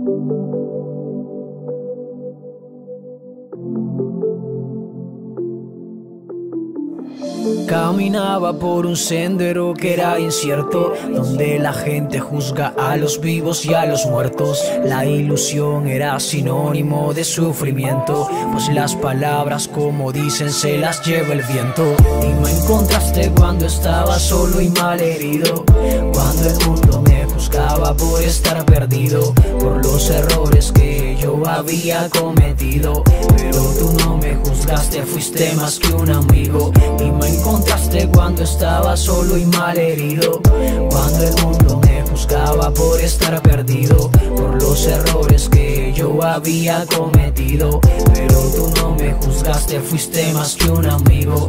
Caminaba por un sendero que era incierto, donde la gente juzga a los vivos y a los muertos. La ilusión era sinónimo de sufrimiento, pues las palabras, como dicen, se las lleva el viento. Y me encontraste cuando estaba solo y malherido, cuando el mundo me juzgaba por estar perdido, por los errores que yo había cometido. Pero tú no me juzgaste, fuiste más que un amigo. Y me encontraste cuando estaba solo y malherido, cuando el mundo me juzgaba por estar perdido, por los errores que yo había cometido. Pero tú no me juzgaste, fuiste más que un amigo.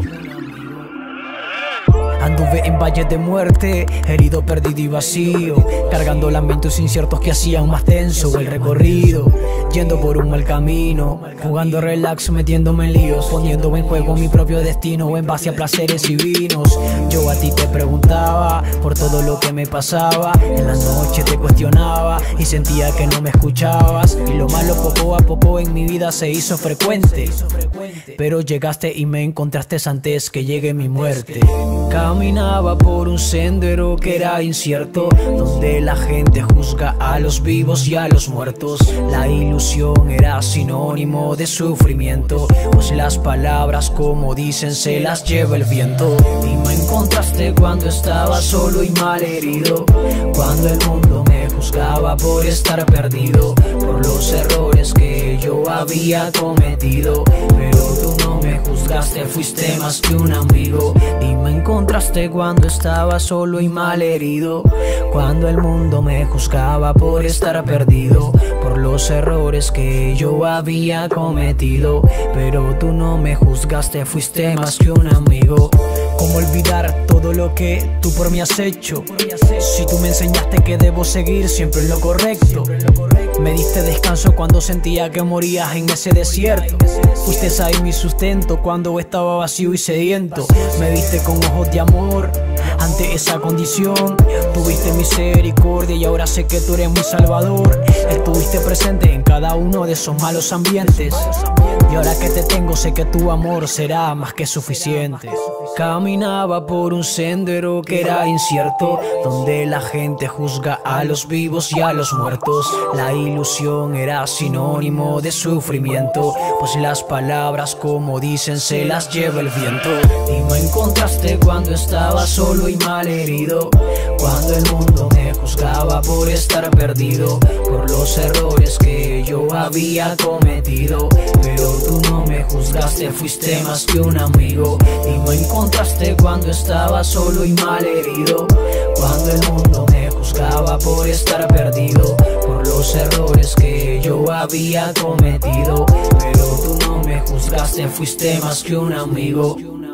Anduve en valles de muerte, herido, perdido y vacío, cargando lamentos inciertos que hacían más tenso el recorrido, yendo por un mal camino, jugando relax, metiéndome en líos, poniendo en juego mi propio destino en base a placeres y vinos. Yo a ti te preguntaba por todo lo que me pasaba, en la noche te cuestionaba y sentía que no me escuchabas. Y lo malo poco a poco en mi vida se hizo frecuente, pero llegaste y me encontraste antes que llegue mi muerte. Caminaba por un sendero que era incierto, donde la gente juzga a los vivos y a los muertos. La ilusión era sinónimo de sufrimiento, pues las palabras, como dicen, se las lleva el viento. Y me encontraste cuando estaba solo y malherido, cuando el mundo me juzgaba por estar perdido, por los errores que yo había cometido. Pero tú no me juzgaste, fuiste más que un amigo. Y me encontraste cuando estaba solo y malherido, cuando el mundo me juzgaba por estar perdido, por los errores que yo había cometido. Pero tú no me juzgaste, fuiste más que un amigo. ¿Cómo olvidar todo lo que tú por mí has hecho? Si tú me enseñaste que debo seguir siempre en lo correcto. Me diste descanso cuando sentía que morías en ese desierto. Fuiste ahí mi sustento cuando estaba vacío y sediento. Me viste con ojos de amor ante esa condición. Tuviste misericordia y ahora sé que tú eres mi salvador. Estuviste presente en cada uno de esos malos ambientes, y ahora que te tengo sé que tu amor será más que suficiente. Caminaba por un sendero que era incierto, donde la gente juzga a los vivos y a los muertos. La ilusión era sinónimo de sufrimiento, pues las palabras, como dicen, se las lleva el viento. Y me encontraste cuando estaba solo y malherido, cuando el mundo me juzgaba por estar perdido, por los errores que yo había cometido. Pero tú no me juzgaste, fuiste más que un amigo. Y me encontraste cuando estaba solo y malherido, cuando el mundo me juzgaba por estar perdido, por los errores que yo había cometido. Pero tú no me juzgaste, fuiste más que un amigo.